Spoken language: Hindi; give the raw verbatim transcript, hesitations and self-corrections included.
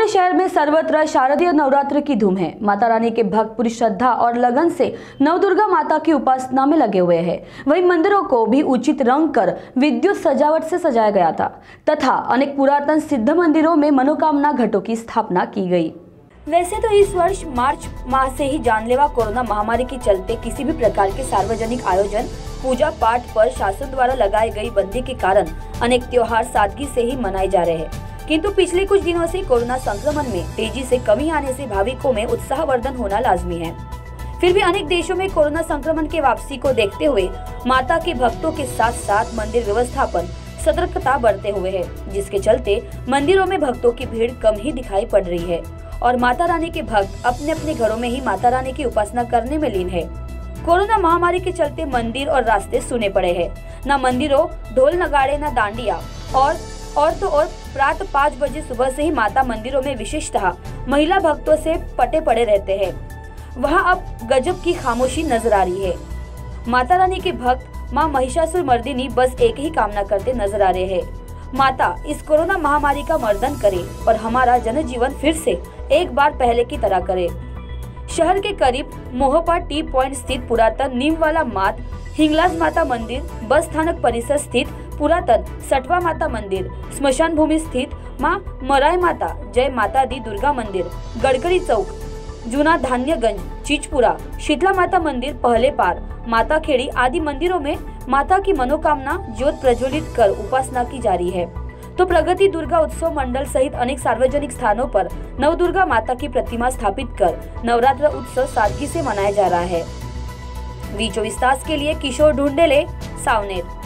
शहर में सर्वत्र शारदीय नवरात्र की धूम है। माता रानी के भक्त पूरी श्रद्धा और लगन से नवदुर्गा माता की उपासना में लगे हुए हैं। वहीं मंदिरों को भी उचित रंग कर विद्युत सजावट से सजाया गया था तथा अनेक पुरातन सिद्ध मंदिरों में मनोकामना घटों की स्थापना की गई। वैसे तो इस वर्ष मार्च माह से ही जानलेवा कोरोना महामारी के चलते किसी भी प्रकार के सार्वजनिक आयोजन, पूजा पाठ पर शासन द्वारा लगाई गई बंदी के कारण अनेक त्योहार सादगी से ही मनाए जा रहे हैं। किंतु पिछले कुछ दिनों से कोरोना संक्रमण में तेजी से कमी आने से भाविकों में उत्साहवर्धन होना लाजमी है। फिर भी अनेक देशों में कोरोना संक्रमण के वापसी को देखते हुए माता के भक्तों के साथ साथ मंदिर व्यवस्थापन सतर्कता बरते हुए है, जिसके चलते मंदिरों में भक्तों की भीड़ कम ही दिखाई पड़ रही है और माता रानी के भक्त अपने अपने घरों में ही माता रानी की उपासना करने में लीन है। कोरोना महामारी के चलते मंदिर और रास्ते सुने पड़े हैं। न मंदिरों ढोल नगाड़े न डांडिया और और तो और प्रातः पाँच बजे सुबह से ही माता मंदिरों में विशेषतः महिला भक्तों से पटे पड़े रहते हैं। वहां अब गजब की खामोशी नजर आ रही है। माता रानी के भक्त मां महिषासुर मर्दिनी बस एक ही कामना करते नजर आ रहे हैं, माता इस कोरोना महामारी का मर्दन करे और हमारा जनजीवन फिर से एक बार पहले की तरह करे। शहर के करीब मोहपा टी पॉइंट स्थित पुरातन नीमवाला मात हिंगलाज माता मंदिर, बस स्थानक परिसर स्थित पुरातन सटवा माता मंदिर, स्मशान भूमि स्थित मां मराय माता जय माता दी दुर्गा मंदिर, गड़करी चौक, जूना धान्यगंज, चीचपुरा, शीतला माता मंदिर, पहले पार, माता खेड़ी आदि मंदिरों में माता की मनोकामना ज्योत प्रज्वलित कर उपासना की जा रही है। तो प्रगति दुर्गा उत्सव मंडल सहित अनेक सार्वजनिक स्थानों पर नवदुर्गा माता की प्रतिमा स्थापित कर नवरात्र उत्सव सादगी से मनाया जा रहा है। वी चौबीस तास के लिए किशोर ढूंढेले, सावनेर।